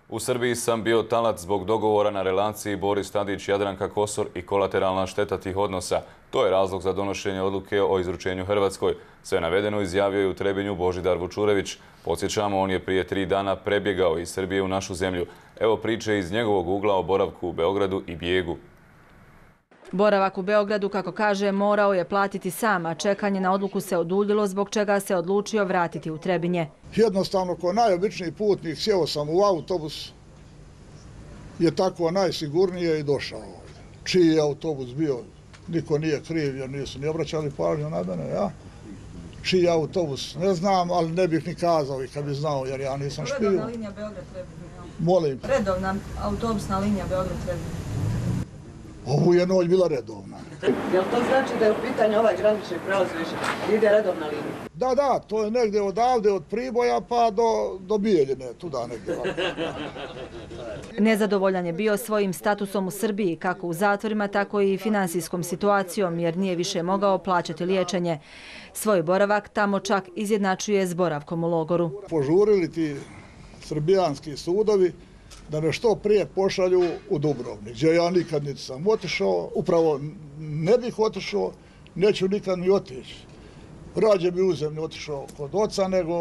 U Srbiji sam bio talac zbog dogovora na relaciji Boris Tadić-Jadranka Kosor i kolateralna šteta tih odnosa. To je razlog za donošenje odluke o izručenju Hrvatskoj. Sve navedeno izjavio je u Trebinju Božidar Vučurević. Podsjećamo, on je prije 3 dana prebjegao iz Srbije u našu zemlju. Evo priče iz njegovog ugla o boravku u Beogradu i bijegu. Boravak u Beogradu, kako kaže, morao je platiti sam, a čekanje na odluku se oduljilo, zbog čega se odlučio vratiti u Trebinje. Jednostavno, kao najobičniji putnik, sjeo sam u autobus, je tako najsigurnije i došao ovdje. Čiji je autobus bio, niko nije kriv jer nisu ni obraćali pažnju na mene, ja. Čiji je autobus, ne znam, ali ne bih ni kazao i kad bi znao jer ja nisam špio. Redovna linija Beograd-Trebinje. Molim. Redovna autobusna linija Beograd-Trebinje. Ovu je noć bila redovna. Jel to znači da je u pitanju ovaj granični prelaz više? Ide redovna linija? Da, to je negdje odavde, od Priboja pa do Bijeljine, tuda negdje. Nezadovoljan je bio svojim statusom u Srbiji, kako u zatvorima, tako i finansijskom situacijom, jer nije više mogao plaćati liječenje. Svoj boravak tamo čak izjednačuje s boravkom u logoru. Požurili ti srbijanski sudovi da me što prije pošalju u Dubrovnik, gdje ja nikad niti sam otišao, upravo ne bih otišao, neću nikad ni otići. Rađe bi u zemlju otišao kod oca, nego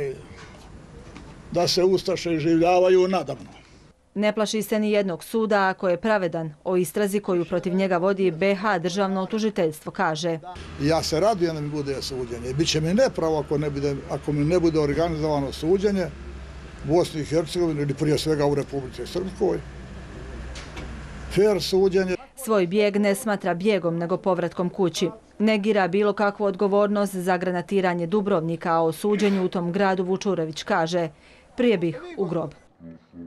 da se ustaše življavaju nadamno. Ne plaši se ni jednog suda ako je pravedan. O istrazi koju protiv njega vodi BiH državno tužiteljstvo kaže. Ja se radujem da mi bude suđenje. Biće mi nepravo ako mi ne bude organizovano suđenje u Bosni i Hercegovini ili prije svega u Republici Srpskoj. Fer suđenje. Svoj bijeg ne smatra bijegom nego povratkom kući. Negira bilo kakvu odgovornost za granatiranje Dubrovnika, a o suđenju u tom gradu Vučurević kaže: prije bih u grob.